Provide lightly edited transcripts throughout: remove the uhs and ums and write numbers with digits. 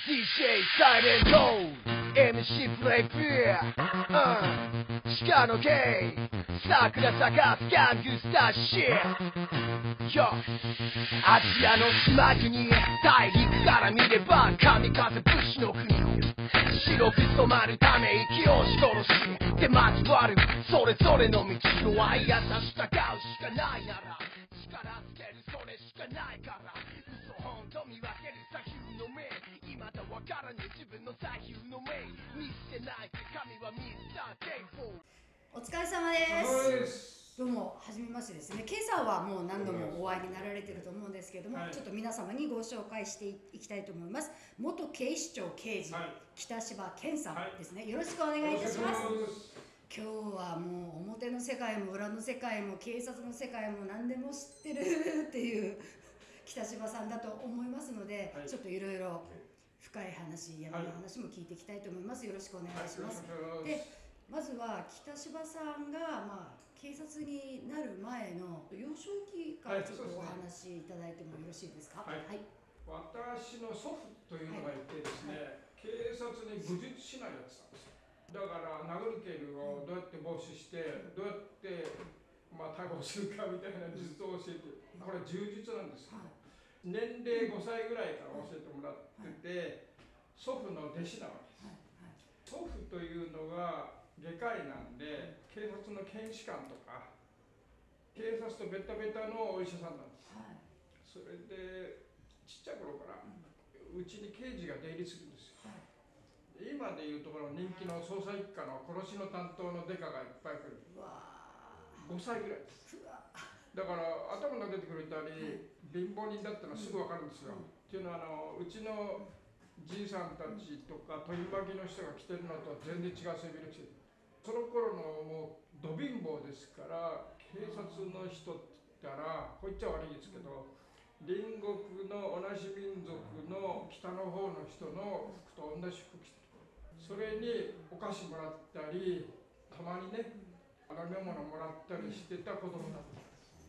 DJ サイレント MC プレイフィア鹿のゲイ桜咲かすガングスターシッよアジアの島国大陸から見れば神風武士の国白く染まるため息を押し殺しで交わるそれぞれの道の愛やさ従うしかないなら力つけるそれしかないから嘘本当見分ける左右の目未だわからね自分の左右の目見捨てないって神はミスター K4 お疲れ様です。どうもはじめましてですね。今朝はもう何度もお会いになられてると思うんですけれども、ちょっと皆様にご紹介していきたいと思います。元警視庁刑事、北柴健さんですね。よろしくお願いいたします。今日はもう表の世界も裏の世界も警察の世界も何でも知ってるっていう北柴さんだと思いますので、ちょっといろいろ深い話、闇の話も聞いていきたいと思います。よろしくお願いします。でまずは北柴さんが、警察になる前の幼少期からちょっとお話いただいてもよろしいですか。はい、 私の祖父というのがいてですね、警察に武術指南やってたんですよ。だから殴る蹴るをどうやって防止してどうやって、逮捕するかみたいな術を教えて、これ柔術なんですよ。年齢5歳ぐらいから教えてもらってて、祖父の弟子なわけです。祖父というのが外科医なんで、警察の検視官とか警察とベタベタのお医者さんなんです、それでちっちゃい頃からうちに刑事が出入りするんですよ、今でいうところ人気の捜査一課の殺しの担当のデカがいっぱい来る。5歳ぐらいです。だから頭が出てくれたり貧乏人だったらすぐ分かるんですよ、っていうのはうちのじいさんたちとか取り巻きの人が着てるのと全然違う背広着てる。その頃のもうど貧乏ですから、警察の人って言ったらこう言っちゃ悪いですけど、隣国の同じ民族の北の方の人の服と同じ服着てる。それにお菓子もらったり、たまにね飲み物もらったりしてた子供だった。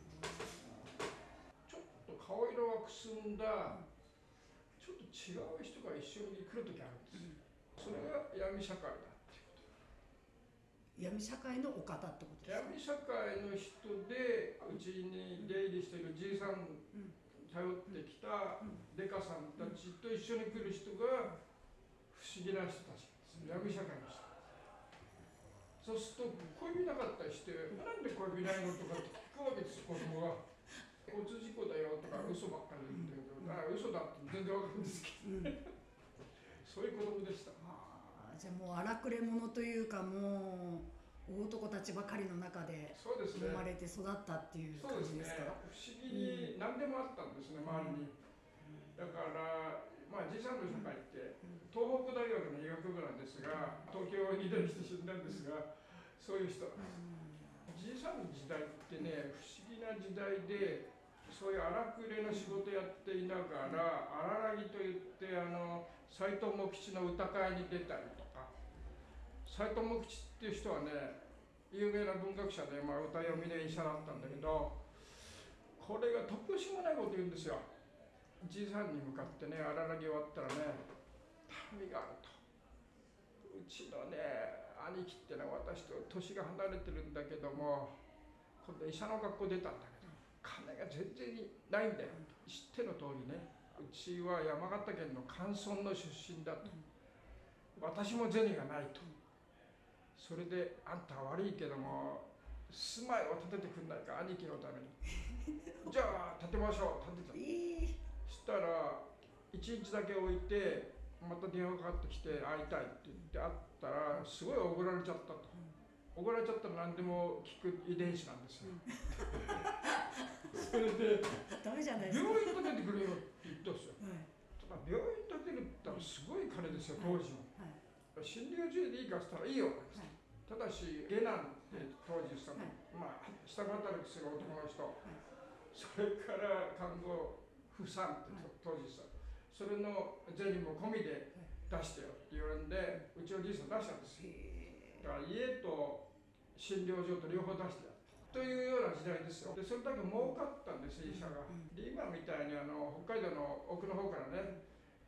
ちょっと顔色がくすんだちょっと違う人が一緒に来る時あるんですよ、それが闇社会だ。 闇社会のお方ってことですか。 闇社会の人でうちに出入りしているじいさん頼ってきたデカさんたちと一緒に来る人が不思議な人たちなんです。闇社会の人。そうすると恋人なかったりして、なんで恋人ないのとかって聞くわけですよ、子供が。交通事故だよとか嘘ばっかり言ってるけど、嘘だって全然わかるんですけど、そういう子供でした。 じゃあもう荒くれ者というか、もう大男たちばかりの中で生まれて育ったっていう感じですか。 不思議に何でもあったんですね、周りに。だからじいさんの社会って東北大学の医学部なんですが、東京に出てきて死んだんですが、そういう人なんです。じいさんの時代ってね、不思議な時代で、そういう荒くれの仕事やっていながら、荒らぎといって斎藤茂吉の歌会に出たりとか。斎藤茂吉っていう人はね、有名な文学者で、歌読みで医者だったんだけど、これが突拍子もないこと言うんですよ。じいさんに向かってね、荒らぎ終わったらね、頼みがあると。うちのね兄貴ってのは私と年が離れてるんだけども、今度医者の学校出たんだけど金が全然ないんだよ。知っての通りね、うちは山形県の寒村の出身だと。私も銭がないと。それであんたは悪いけども住まいを建ててくんないか、兄貴のために。じゃあ建てましょう。建てた。そしたら1日だけ置いてまた電話かかってきて会いたいって言って会ったら、すごいおごられちゃったと。おごられちゃったら何でも聞く遺伝子なんですよ。それでダメじゃないですか。 病院建ててくれよって言ったんですよ。ただ病院建てるってすごい金ですよ、当時も。診療所でいいかしたらいいよ。ただし下男って当時下働きする男の人、それから看護婦さんって当時さ、それの銭も込みで出してよって言われるんで、うちのじいさん出したんですよ。だから家と診療所と両方出してやるというような時代ですよ。でそれだけ儲かったんです、医者が。で今みたいに北海道の奥の方からね、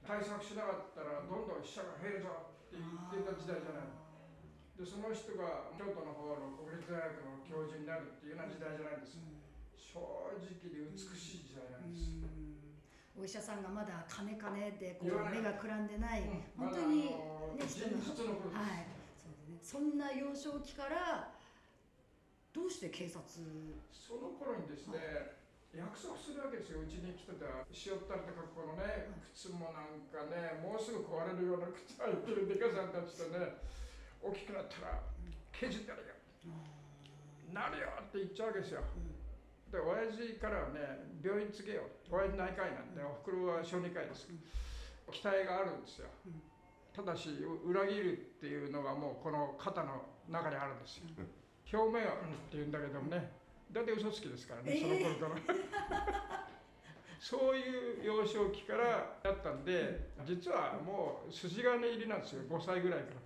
対策しなかったらどんどん死者が減るぞって言ってた時代じゃない。でその人が京都の方の国立大学の教授になるっていうような時代じゃないんです。正直で美しい時代なんです。 お医者さんがまだ金でこう目がくらんでない、本当に、ね、人の、はい、そうですね。そんな幼少期からどうして警察？ その頃にですね、約束するわけですよ。うちに来てた塩ったれた格好のね、靴もなんかね、もうすぐ壊れるような靴履いてるデカさんたちとね、大きくなったら刑事になるよ、なるよって言っちゃうわけですよ。で親父からはね、病院継げよ、親父内科医なんで、おふくろは小児科医です。期待があるんですよ。ただし裏切るっていうのがもうこの肩の中にあるんですよ。表面はって言うんだけどもね、だって嘘つきですからね、その頃からそういう幼少期からだったんで、実はもう筋金入りなんですよ、5歳ぐらいから。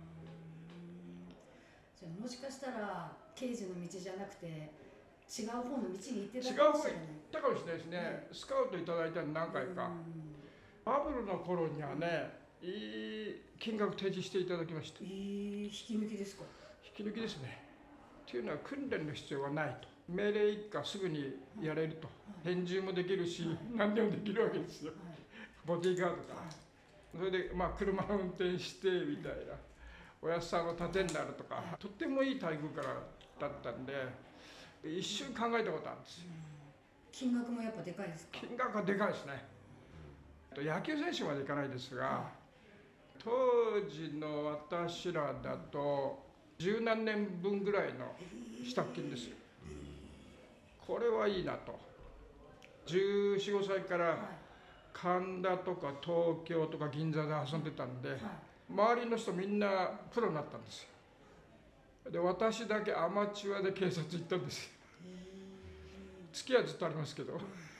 じゃあもしかしたら刑事の道じゃなくて違う方の道に行ってた違う方に行ったかもしれないですね。スカウトいただいたの何回か。バブルの頃にはね、いい金額提示していただきました。 引き抜きですか？ 引き抜きですね。というのは訓練の必要はないと。命令一下すぐにやれると。返事もできるし、何でもできるわけですよ。ボディーガードから。それで車を運転してみたいな。おやっさんを盾になるとか、とってもいい待遇からだったんで、一瞬考えたことあるんですよ。 金額もやっぱでかいですか？ 金額はでかいですね。野球選手までいかないですが、当時の私らだと十何年分ぐらいの支度金ですよ。これはいいなと。14、15歳から神田とか東京とか銀座で遊んでたんで、周りの人みんなプロになったんですよ。で私だけアマチュアで警察行ったんですよ。付き合いずっとありますけど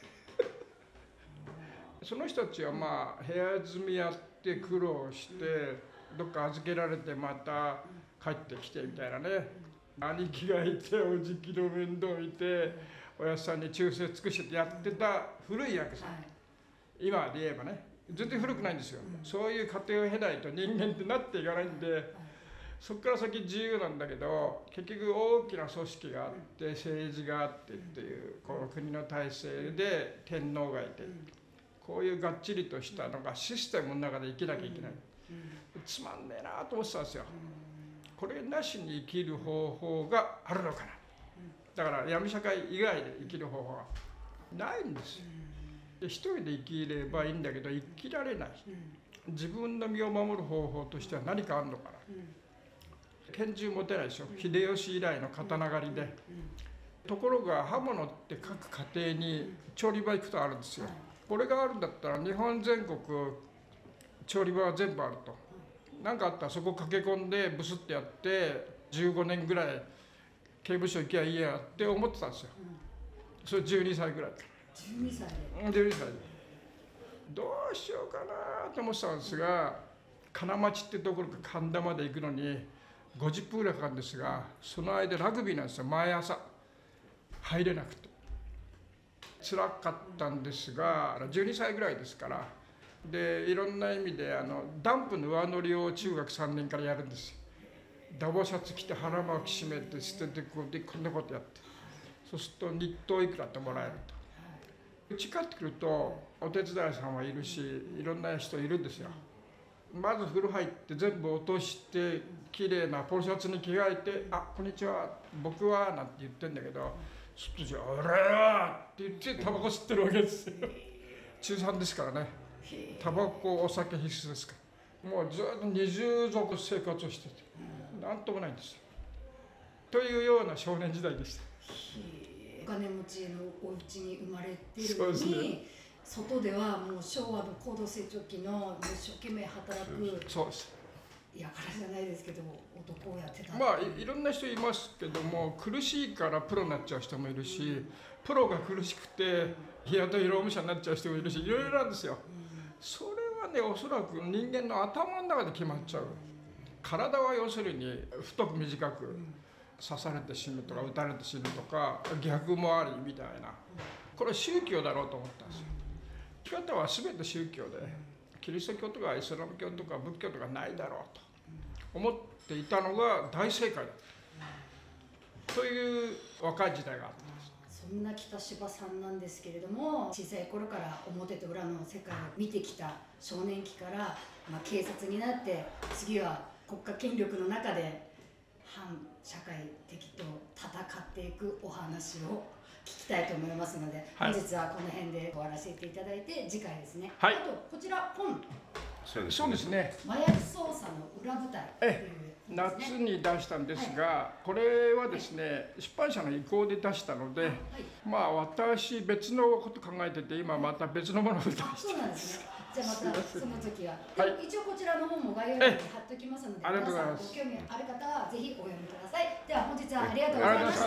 その人たちは部屋住みやって苦労してどっか預けられてまた帰ってきてみたいなね、兄貴がいておじきの面倒見ておやっさんに忠誠尽くしてやってた古い役さん、今で言えばね全然古くないんですよ。そういう過程を経ないと人間ってなっていかないんで、そこから先自由なんだけど、結局大きな組織があって政治があってっていうこの国の体制で天皇がいて、こういうがっちりとしたのがシステムの中で生きなきゃいけない。つまんねえなと思ってたんですよ。これなしに生きる方法があるのかな。だから闇社会以外で生きる方法はないんですよ。で一人で生きればいいんだけど生きられない。自分の身を守る方法としては何かあるのかな。拳銃持てないでしょ。秀吉以来の刀狩りで。ところが刃物って各家庭に調理場行くとあるんですよ。これがあるんだったら日本全国調理場は全部あると。何かあったらそこ駆け込んでブスってやって15年ぐらい刑務所行きゃいいやって思ってたんですよ。それ12歳ぐらい。 12歳で 12歳でどうしようかなと思ってたんですが、金町ってところから神田まで行くのに50分ぐらいかかるんですが、その間ラグビーなんですよ。毎朝入れなくて辛かったんですが、12歳ぐらいですから、でいろんな意味でダンプの上乗りを中学3年からやるんですよ。ダボシャツ着て腹巻き締めて捨ててこんなことやって、そうすると日当いくらってもらえると。うち帰ってくるとお手伝いさんはいるし、いろんな人いるんですよ。まず風呂入って全部落として綺麗なポロシャツに着替えて「あこんにちは僕は」なんて言ってんだけど、すっとじゃあ「あれや!」って言ってタバコ吸ってるわけですよ。中3ですからね。タバコお酒必須ですから、もうずっと二重族生活をしてて何ともないんですよ。というような少年時代でした。 お金持ちのお家に生まれてるのに、外ではもう昭和の高度成長期の一生懸命働く、 そうです。 やからじゃないですけど男をやってた。 いろんな人いますけども、苦しいからプロになっちゃう人もいるし、プロが苦しくて日雇い労務者になっちゃう人もいるし、いろいろなんですよ。それはね、おそらく人間の頭の中で決まっちゃう。体は要するに太く短く刺されて死ぬとか撃たれて死ぬとか逆もありみたいな、これは宗教だろうと思ったんですよ。生き方は全て宗教で、 キリスト教とかイスラム教とか仏教とかないだろうと思っていたのが大正解だったという若い時代があったんです。 そんな北芝さんなんですけれども、小さい頃から表と裏の世界を見てきた少年期から、警察になって次は国家権力の中で反社会的と戦っていくお話を聞きたいと思いますので、はい、本日はこの辺で終わらせていただいて、次回ですね、はい、あとこちら本、 そうですね、 麻薬捜査の裏舞台という、 夏に出したんですが、はい、これはですね、出版社の意向で出したので、私別のこと考えてて、今また別のものを出して、 そうなんですね。じゃあまたその時は、一応こちらの本も概要欄に貼っておきますので、皆さんご興味ある方はぜひお読みください。では本日はありがとうございました。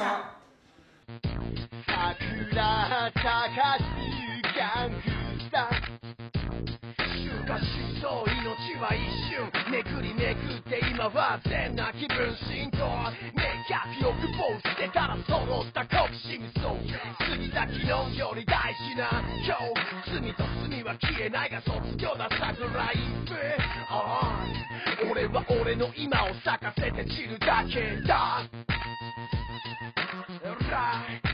桜咲かすギャングスター、春夏秋冬、命は一瞬めくりめくって今は全な気分浸透、明確欲望捨てたら揃った好奇心そう過ぎた昨日より大事な今日、罪と罪は消えないが卒業だ桜イフ、俺は俺の今を咲かせて散るだけだ。Right